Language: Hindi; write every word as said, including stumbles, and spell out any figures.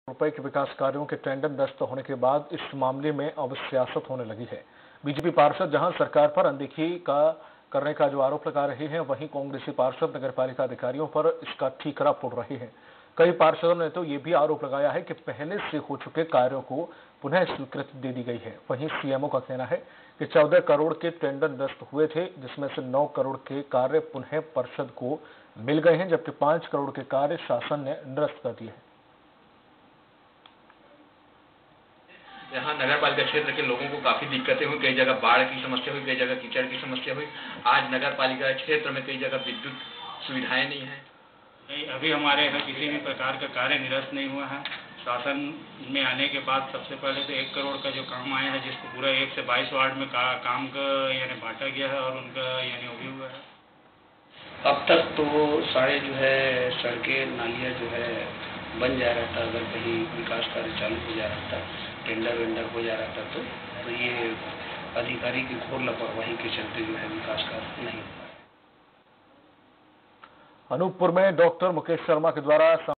रुपए के विकास कार्यों के टेंडर निरस्त होने के बाद इस मामले में अब सियासत होने लगी है। बीजेपी पार्षद जहां सरकार पर अनदेखी का करने का जो आरोप लगा रहे हैं, वहीं कांग्रेसी पार्षद नगरपालिका अधिकारियों पर इसका ठीकरा फोड़ रहे हैं। कई पार्षदों ने तो ये भी आरोप लगाया है कि पहले से हो चुके कार्यों को पुनः स्वीकृति दे दी गई है। वहीं सीएमओ का कहना है कि चौदह करोड़ के टेंडर निरस्त हुए थे, जिसमें से नौ करोड़ के कार्य पुनः पार्षद को मिल गए हैं, जबकि पांच करोड़ के कार्य शासन ने निरस्त कर दिए हैं। यहाँ नगर पालिका क्षेत्र के लोगों को काफी दिक्कतें हुई, कई जगह बाढ़ की समस्या हुई, कई जगह कीचड़ की समस्या हुई। आज नगर पालिका क्षेत्र में कई जगह विद्युत सुविधाएं नहीं है। नहीं, अभी हमारे यहाँ किसी भी प्रकार का कार्य निरस्त नहीं हुआ है। शासन में आने के बाद सबसे पहले तो एक करोड़ का जो काम आया है, जिसको पूरा एक से बाईस वार्ड में का, काम का यानी बांटा गया है और उनका यानी वो भी हुआ है। अब तक तो सारे जो है सड़कें नालियाँ जो है बन जा रहा था, अगर कहीं विकास कार्य चालू हो जा रहा था, टेंडर वेंडर हो जा रहा था तो, तो ये अधिकारी की घोर लापरवाही के चलते जो है विकास कार्य नहीं हुआ है। अनूपपुर में डॉक्टर मुकेश शर्मा के द्वारा